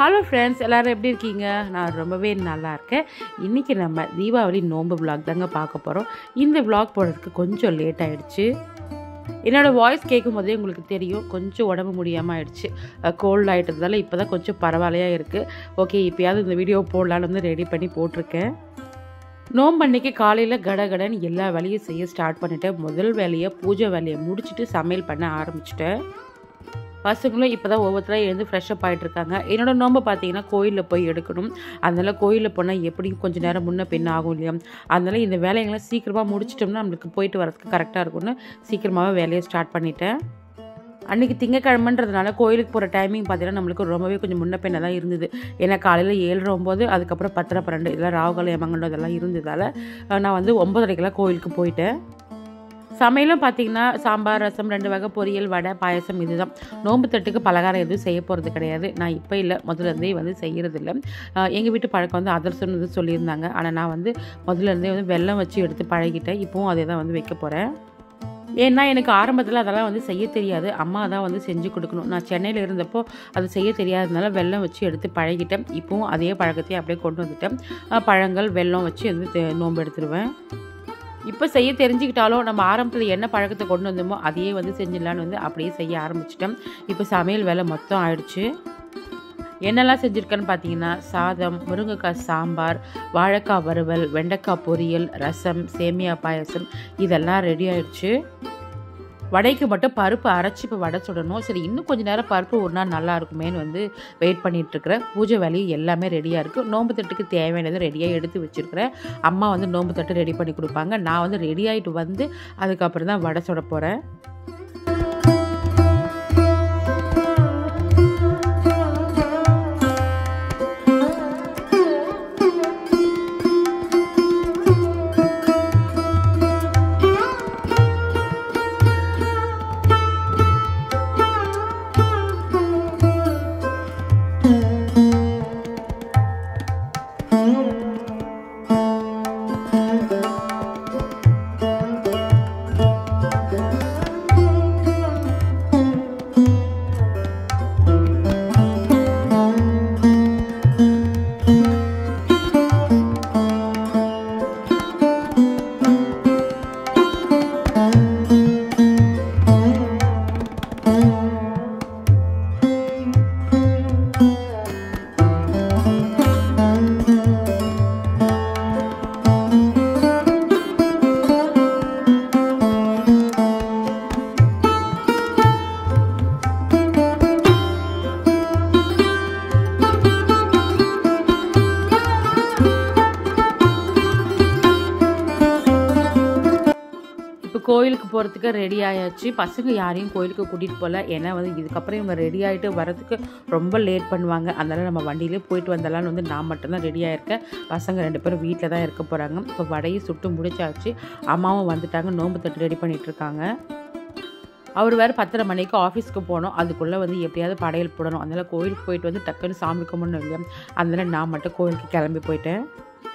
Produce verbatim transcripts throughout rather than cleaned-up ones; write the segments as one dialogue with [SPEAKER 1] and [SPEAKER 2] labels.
[SPEAKER 1] Hello friends, எல்லோரும் எப்படி இருக்கீங்க? நான் ரொம்பவே நல்லா இருக்கேன். இன்றைக்கி நம்ம தீபாவளி நோன்பு விளாக் தாங்க பார்க்க போகிறோம். இந்த விளாக் போடுறதுக்கு கொஞ்சம் லேட் ஆகிடுச்சு. என்னோடய வாய்ஸ் கேட்கும் போதே உங்களுக்கு தெரியும், கொஞ்சம் உடம்பு முடியாமல் ஆகிடுச்சு. கோல்டு ஆகிட்டதால இப்போ தான் கொஞ்சம் பரவாயில்லையாக இருக்குது. ஓகே, இப்போயாவது இந்த வீடியோ போடலான்னு வந்து ரெடி பண்ணி போட்டிருக்கேன். நோன்பு அன்னைக்கு காலையில் கடகடன்னு எல்லா வேலையும் செய்ய ஸ்டார்ட் பண்ணிவிட்டேன். முதல் வேலையை பூஜை வேலையை முடிச்சுட்டு சமையல் பண்ண ஆரம்பிச்சிட்டேன். பசங்களும் இப்போ தான் ஒவ்வொருத்தராக எழுந்து ஃப்ரெஷ்அப் ஆகிட்ருக்காங்க. என்னோடய நோன்பை பார்த்தீங்கன்னா கோயிலில் போய் எடுக்கணும். அதனால் கோயிலில் போனால் எப்படியும் கொஞ்சம் நேரம் முன்ன பின்ன ஆகும் இல்லையா? அதனால் இந்த வேலைங்களாம் சீக்கிரமாக முடிச்சிட்டோம்னா நம்மளுக்கு போயிட்டு வரதுக்கு கரெக்டாக இருக்கும்னு சீக்கிரமாகவே வேலையை ஸ்டார்ட் பண்ணிட்டேன். அன்றைக்கி திங்கக்கிழமைன்றதுனால கோயிலுக்கு போகிற டைமிங் பார்த்தீங்கன்னா நம்மளுக்கு ரொம்பவே கொஞ்சம் முன்ன பின்ன தான் இருந்தது. ஏன்னா காலையில் ஏழரை ஒம்பது, அதுக்கப்புறம் பத்தரை பன்னெண்டு இதெல்லாம் ராகுகாலம் யமகண்டம் இதெல்லாம் இருந்ததால் நான் வந்து ஒம்பதரைக்கெல்லாம் கோயிலுக்கு போயிட்டேன். சமையலும் பார்த்திங்கன்னா சாம்பார், ரசம், ரெண்டு வகை பொரியல், வடை, பாயசம் இதுதான். நோன்பு தட்டுக்கு பலகாரம் எதுவும் செய்ய போகிறது கிடையாது. நான் இப்போ இல்லை, முதல்லேருந்தே வந்து செய்கிறதில்ல. எங்கள் வீட்டு பழக்கம் வந்து அதிரசம்னு வந்து சொல்லியிருந்தாங்க. ஆனால் நான் வந்து முதல்லேருந்தே வந்து வெல்லம் வச்சு எடுத்து பழகிட்டேன். இப்போவும் அதே தான் வந்து வைக்க போகிறேன். ஏன்னா எனக்கு ஆரம்பத்தில் அதெல்லாம் வந்து செய்ய தெரியாது. அம்மா தான் வந்து செஞ்சு கொடுக்கணும். நான் சென்னையில் இருந்தப்போ அது செய்ய தெரியாததுனால வெல்லம் வச்சு எடுத்து பழகிட்டேன். இப்போவும் அதே பழக்கத்தையும் அப்படியே கொண்டு வந்துட்டேன். பழங்கள் வெல்லம் வச்சு வந்து நோன்பு எடுத்துருவேன். இப்போ செய்ய தெரிஞ்சுக்கிட்டாலும் நம்ம ஆரம்பத்தில் என்ன பழக்கத்தை கொண்டு வந்தோமோ அதையே வந்து செஞ்சிடலான்னு வந்து அப்படியே செய்ய ஆரம்பிச்சிட்டேன். இப்போ சமையல் வேலை மொத்தம் ஆயிடுச்சு. என்னெல்லாம் செஞ்சுருக்கேன்னு பார்த்தீங்கன்னா சாதம், முருங்கைக்காய் சாம்பார், வாழைக்காய் வறுவல், வெண்டைக்காய் பொரியல், ரசம், சேமியா பாயசம் இதெல்லாம் ரெடி ஆயிடுச்சு. வடைக்கு மட்டும் பருப்பு அரைச்சி இப்போ வடை சுடணும். சரி, இன்னும் கொஞ்சம் நேரம் பருப்பு ஒரு நாள் நல்லா இருக்குமேன்னு வந்து வெயிட் பண்ணிகிட்ருக்கிறேன். பூஜை வேலையும் எல்லாமே ரெடியாக இருக்குது. நோன்பு தட்டுக்கு தேவையானதை ரெடியாக எடுத்து வச்சுருக்கிறேன். அம்மா வந்து நோன்பு தட்டு ரெடி பண்ணி கொடுப்பாங்க. நான் வந்து ரெடி ஆகிட்டு வந்து அதுக்கப்புறம் தான் வடை சுட போகிறேன். கோயிலுக்கு போகிறதுக்கு ரெடி ஆயாச்சு. பசங்க யாரையும் கோயிலுக்கு கூட்டிகிட்டு போகல. ஏன்னா வந்து இதுக்கப்புறம் இவங்க ரெடி ஆகிட்டு வரதுக்கு ரொம்ப லேட் பண்ணுவாங்க. அதனால் நம்ம வண்டியிலே போயிட்டு வந்தலான்னு வந்து நான் மட்டும்தான் ரெடி ஆகிருக்கேன். பசங்க ரெண்டு பேரும் வீட்டில் தான் இருக்க போகிறாங்க. இப்போ வடையை சுட்டு முடிச்சாச்சு. அம்மாவும் வந்துட்டாங்க, நோன்பு தட்டு ரெடி பண்ணிகிட்ருக்காங்க. அவர் வேறு பத்தரை மணிக்கு ஆஃபீஸ்க்கு போகணும். அதுக்குள்ளே வந்து எப்படியாவது படையல் போடணும். அதனால் கோயிலுக்கு போயிட்டு வந்து டக்குன்னு சாமி கும்பிடணும் இல்லையா? அதனால் நான் மட்டும் கோயிலுக்கு கிளம்பி போயிட்டேன்.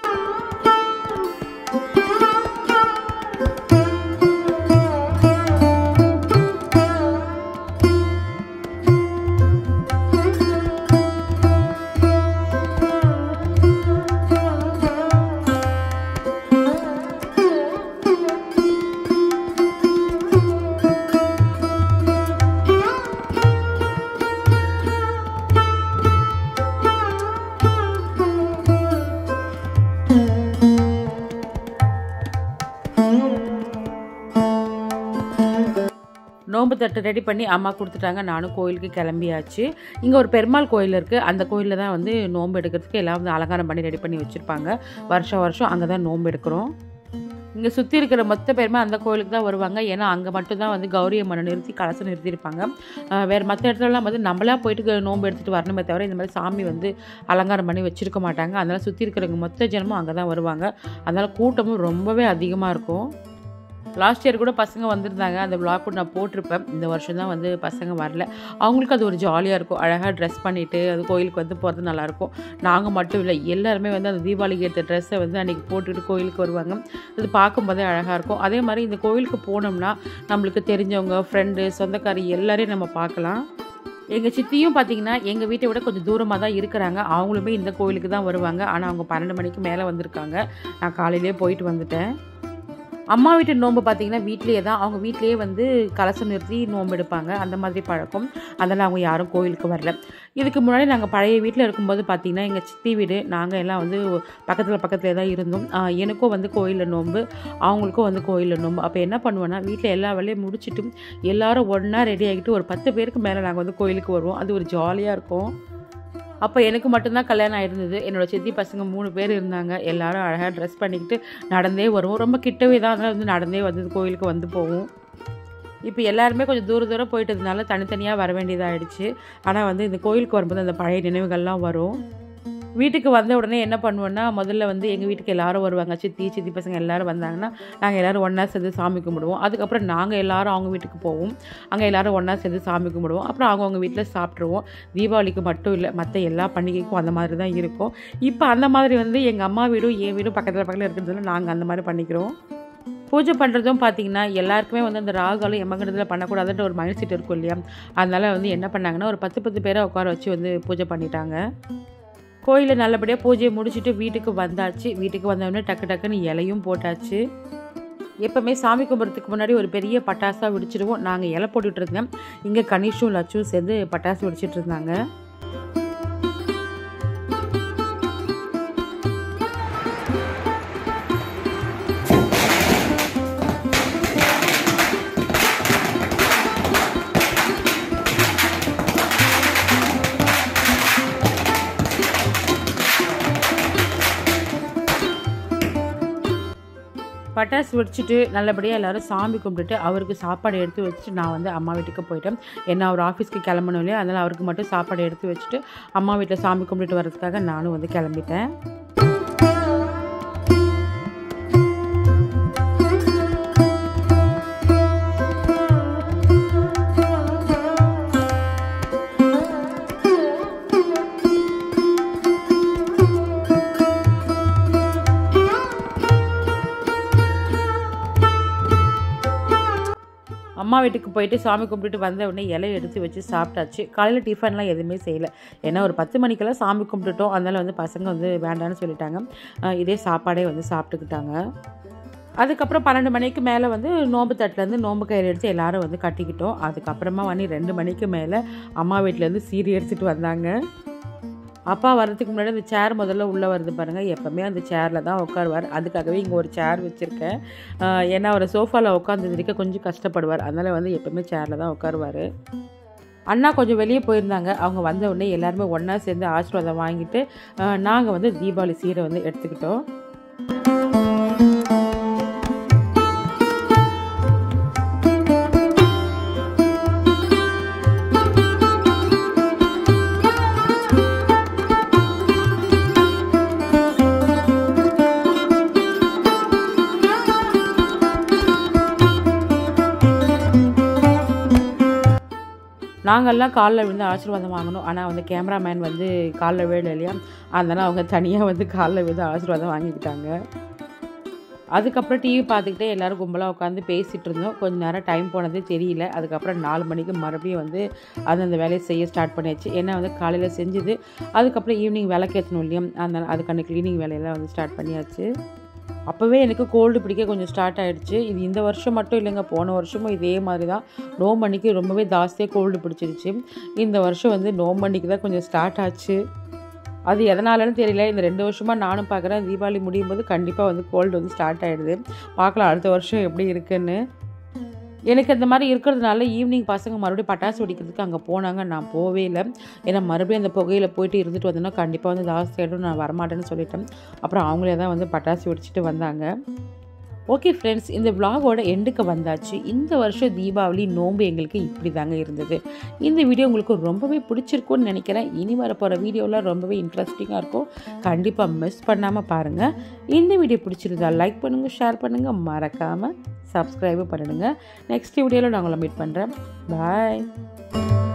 [SPEAKER 1] நோன்பு தட்டு ரெடி பண்ணி அம்மா கொடுத்துட்டாங்க. நானும் கோயிலுக்கு கிளம்பியாச்சு. இங்கே ஒரு பெருமாள் கோயில் இருக்குது. அந்த கோயிலில் தான் வந்து நோன்பு எடுக்கிறதுக்கு எல்லாம் வந்து அலங்காரம் பண்ணி ரெடி பண்ணி வச்சுருப்பாங்க. வருஷம் வருஷம் அங்கே தான் நோன்பு எடுக்கிறோம். இங்கே சுற்றி இருக்கிற மொத்த பேருமே அந்த கோயிலுக்கு தான் வருவாங்க. ஏன்னா அங்கே மட்டும்தான் வந்து கௌரி அம்மனை நிறுத்தி கலசம் நிறுத்தியிருப்பாங்க. வேறு மற்ற இடத்துலலாம் வந்து நம்மளா போயிட்டு நோன்பு எடுத்துகிட்டு வரணுமே தவிர இந்த மாதிரி சாமி வந்து அலங்காரம் பண்ணி வச்சுருக்க மாட்டாங்க. அதனால் சுற்றி இருக்கிறவங்க மொத்த ஜனமும் அங்கே தான் வருவாங்க. அதனால் கூட்டமும் ரொம்பவே அதிகமாக இருக்கும். லாஸ்ட் இயர் கூட பசங்க வந்திருந்தாங்க. அந்த vlog கூட நான் போட்டிருப்பேன். இந்த வருஷம் தான் வந்து பசங்க வரல. அவங்களுக்கு அது ஒரு ஜாலியாக இருக்கும். அழகாக ட்ரெஸ் பண்ணிவிட்டு அது கோயிலுக்கு வந்து போகிறது நல்லாயிருக்கும். நாங்கள் மட்டும் இல்லை, எல்லாருமே வந்து அந்த தீபாவளிக்கு ஏற்ற ட்ரெஸ்ஸை வந்து அன்றைக்கி போட்டுக்கிட்டு கோயிலுக்கு வருவாங்க. அது பார்க்கும்போதே அழகாக இருக்கும். அதே மாதிரி இந்த கோயிலுக்கு போனோம்னா நம்மளுக்கு தெரிஞ்சவங்க, ஃப்ரெண்டு, சொந்தக்காரி எல்லாரையும் நம்ம பார்க்கலாம். எங்கள் சித்தியும் பார்த்திங்கன்னா எங்கள் வீட்டை விட கொஞ்சம் தூரமாக தான் இருக்கிறாங்க. அவங்களுமே இந்த கோயிலுக்கு தான் வருவாங்க. ஆனால் அவங்க பன்னெண்டு மணிக்கு மேலே வந்திருக்காங்க. நான் காலையிலே போயிட்டு வந்துட்டேன். அம்மா வீட்டு நோன்பு பார்த்திங்கன்னா வீட்லேயே தான், அவங்க வீட்லேயே வந்து கலசம் நிறுத்தி நோன்பு எடுப்பாங்க. அந்த மாதிரி பழக்கம். அதனால் அவங்க யாரும் கோயிலுக்கு வரல. இதுக்கு முன்னாடி நாங்கள் பழைய வீட்டில் இருக்கும்போது பார்த்திங்கன்னா எங்கள் சித்தி வீடு நாங்கள் எல்லாம் வந்து பக்கத்தில் பக்கத்தில் தான் இருந்தோம். எனக்கும் வந்து கோயிலில் நோன்பு, அவங்களுக்கும் வந்து கோயிலில் நோன்பு. அப்போ என்ன பண்ணுவேன்னா வீட்டில் எல்லா வேலையும் முடிச்சுட்டு எல்லோரும் ஒன்றா ரெடி ஆகிட்டு ஒரு பத்து பேருக்கு மேலே நாங்கள் வந்து கோயிலுக்கு வருவோம். அது ஒரு ஜாலியாக இருக்கும். அப்போ எனக்கு மட்டும்தான் கல்யாணம் ஆகிருந்தது. என்னோடய சித்தி பசங்க மூணு பேர் இருந்தாங்க. எல்லோரும் அழகாக ட்ரெஸ் பண்ணிக்கிட்டு நடந்தே வருவோம். ரொம்ப கிட்டவே தான், அதனால் வந்து நடந்தே வந்து கோயிலுக்கு வந்து போவோம். இப்போ எல்லாருமே கொஞ்சம் தூர தூரம் போயிட்டதுனால தனித்தனியாக வர வேண்டியதாகிடுச்சு. ஆனால் வந்து இந்த கோயிலுக்கு வரும்போது அந்த பழைய நினைவுகள்லாம் வரும். வீட்டுக்கு வந்த உடனே என்ன பண்ணுவோன்னா முதல்ல வந்து எங்கள் வீட்டுக்கு எல்லோரும் வருவாங்க. சித்தி சித்தி பசங்க எல்லோரும் வந்தாங்கன்னா நாங்கள் எல்லோரும் ஒன்றா சேர்ந்து சாமி கும்பிடுவோம். அதுக்கப்புறம் நாங்கள் எல்லோரும் அவங்க வீட்டுக்கு போவோம். அங்கே எல்லோரும் ஒன்றா சேர்ந்து சாமி கும்பிடுவோம். அப்புறம் அவங்கவுங்க வீட்டில் சாப்பிட்ருவோம். தீபாவளிக்கு மட்டும் இல்லை, மற்ற எல்லா பண்டிகைக்கும் அந்த மாதிரி தான் இருக்கும். இப்போ அந்த மாதிரி வந்து எங்கள் அம்மா வீடும் என் வீடும் பக்கத்தில் பக்கத்தில் இருக்கிறதுனால நாங்கள் அந்த மாதிரி பண்ணிக்கிறோம். பூஜை பண்ணுறதும் பார்த்திங்கன்னா எல்லாருக்குமே வந்து அந்த ராகாலும் எம்மங்கடத்தில் பண்ணக்கூடாதுன்ற ஒரு மைண்ட் செட் இருக்கும் இல்லையா? அதனால் வந்து என்ன பண்ணாங்கன்னா ஒரு பத்து பத்து பேரை உட்கார வச்சு வந்து பூஜை பண்ணிட்டாங்க. கோயிலில் நல்லபடியாக பூஜையை முடிச்சுட்டு வீட்டுக்கு வந்தாச்சு. வீட்டுக்கு வந்தோடனே டக்கு டக்குன்னு இலையும் போட்டாச்சு. எப்போவுமே சாமி கும்பிட்றதுக்கு முன்னாடி ஒரு பெரிய பட்டாசாக வெடிச்சிடுவோம். நாங்கள் இலை போட்டுட்டு இருந்தேன். இங்கே கணேஷும் லட்சும் சேர்ந்து பட்டாசு வெடிச்சிட்டு இருந்தாங்க. பட்டாசு வெடிச்சிட்டு நல்லபடியாக எல்லோரும் சாமி கும்பிட்டுட்டு அவருக்கு சாப்பாடு எடுத்து வச்சுட்டு நான் வந்து அம்மா வீட்டுக்கு போயிட்டேன். ஏன்னா அவர் ஆஃபீஸ்க்கு கிளம்பணும் இல்லையா? அதனால் அவருக்கு மட்டும் சாப்பாடு எடுத்து வச்சுட்டு அம்மா வீட்டில் சாமி கும்பிட்டுட்டு வர்றதுக்காக நானும் வந்து கிளம்பிட்டேன். அம்மா வீட்டுக்கு போயிட்டு சாமி கும்பிட்டுட்டு வந்த உடனே இலையை எடுத்து வச்சு சாப்பிட்டாச்சு. காலையில் டிஃபன்லாம் எதுவுமே செய்யலை. ஏன்னா ஒரு பத்து மணிக்கெல்லாம் சாமி கும்பிட்டுட்டோம். அதனால் வந்து பசங்க வந்து வேண்டான்னு சொல்லிட்டாங்க. இதே சாப்பாடே வந்து சாப்பிட்டுக்கிட்டாங்க. அதுக்கப்புறம் பன்னெண்டு மணிக்கு மேலே வந்து நோம்பு தட்டிலேருந்து நோம்பு கயிறு எடுத்து எல்லோரும் வந்து கட்டிக்கிட்டோம். அதுக்கப்புறமா வந்து ரெண்டு மணிக்கு மேலே அம்மா வீட்டிலேருந்து சீரி எடுத்துகிட்டு வந்தாங்க. அப்பா வர்றதுக்கு முன்னாடி அந்த சேர் முதல்ல உள்ளே வருது பாருங்கள். எப்போவுமே அந்த சேரில் தான் உட்காருவார். அதுக்காகவே இங்கே ஒரு சேர் வச்சுருக்கேன். ஏன்னா அவர் சோஃபாவில் உட்காந்துருக்க கொஞ்சம் கஷ்டப்படுவார். அதனால் வந்து எப்போவுமே சேரில் தான் உட்காருவார். அண்ணா கொஞ்சம் வெளியே போயிருந்தாங்க. அவங்க வந்த உடனே எல்லாருமே ஒன்றா சேர்ந்து ஆசீர்வாதம் வாங்கிட்டு நாங்கள் வந்து தீபாவளி சீரை வந்து எடுத்துக்கிட்டோம். நாங்கள்லாம் காலில் விழுந்து ஆசீர்வாதம் வாங்கணும். ஆனால் வந்து கேமராமேன் வந்து காலில் விழல இல்லையா? அதனால் அவங்க தனியாக வந்து காலில் விழுந்து ஆசீர்வாதம் வாங்கிக்கிட்டாங்க. அதுக்கப்புறம் டிவி பார்த்துக்கிட்டே எல்லோரும் கும்பலாக உட்காந்து பேசிகிட்டு இருந்தோம். கொஞ்சம் நேரம் டைம் போனதே தெரியல. அதுக்கப்புறம் நாலு மணிக்கு மறுபடியும் வந்து அது அந்த வேலையை செய்ய ஸ்டார்ட் பண்ணியாச்சு. ஏன்னா வந்து காலையில் செஞ்சுது. அதுக்கப்புறம் ஈவினிங் விளக்கேற்றணும் இல்லையா? அதனால் அதுக்கான க்ளீனிங் வேலையெல்லாம் வந்து ஸ்டார்ட் பண்ணியாச்சு. அப்போவே எனக்கு கோல்டு பிடிக்க கொஞ்சம் ஸ்டார்ட் ஆகிடுச்சு. இது இந்த வருஷம் மட்டும் இல்லைங்க, போன வருஷமும் இதே மாதிரி தான். நோம்பு அன்னைக்கு ரொம்பவே ஜாஸ்தியாக கோல்டு பிடிச்சிருச்சு. இந்த வருஷம் வந்து நோம்பு அன்னைக்கு தான் கொஞ்சம் ஸ்டார்ட் ஆச்சு. அது எதனாலன்னு தெரியல. இந்த ரெண்டு வருஷமாக நானும் பார்க்குறேன். தீபாவளி முடியும் போது கண்டிப்பாக வந்து கோல்டு வந்து ஸ்டார்ட் ஆகிடுது. பார்க்கலாம் அடுத்த வருஷம் எப்படி இருக்குன்னு. எனக்கு இந்த மாதிரி இருக்கிறதுனால ஈவினிங் பசங்க மறுபடியும் பட்டாசு வெடிக்கிறதுக்கு அங்கே போனாங்க. நான் போவே இல்லை. ஏன்னா மறுபடியும் அந்த புகையில் போயிட்டு இருந்துட்டு வந்தோன்னா கண்டிப்பாக வந்து ஜாஸ்தி ஆகிடும், நான் வரமாட்டேன்னு சொல்லிட்டேன். அப்புறம் அவங்களே தான் வந்து பட்டாசு வெடிச்சிட்டு வந்தாங்க. ஓகே ஃப்ரெண்ட்ஸ், இந்த விலாகோட எண்டுக்கு வந்தாச்சு. இந்த வருஷம் தீபாவளி நோன்பு எங்களுக்கு இப்படி தாங்க இருந்தது. இந்த வீடியோ உங்களுக்கு ரொம்பவே பிடிச்சிருக்கும்னு நினைக்கிறேன். இனி வரப்போகிற வீடியோலாம் ரொம்பவே இன்ட்ரெஸ்டிங்காக இருக்கும். கண்டிப்பாக மிஸ் பண்ணாமல் பாருங்கள். இந்த வீடியோ பிடிச்சிருந்தா லைக் பண்ணுங்கள், ஷேர் பண்ணுங்கள், மறக்காமல் சப்ஸ்கிரைபும் பண்ணிடுங்க. நெக்ஸ்ட் வீடியோவில் நான் உங்களை மீட் பண்ணுறேன். பாய்.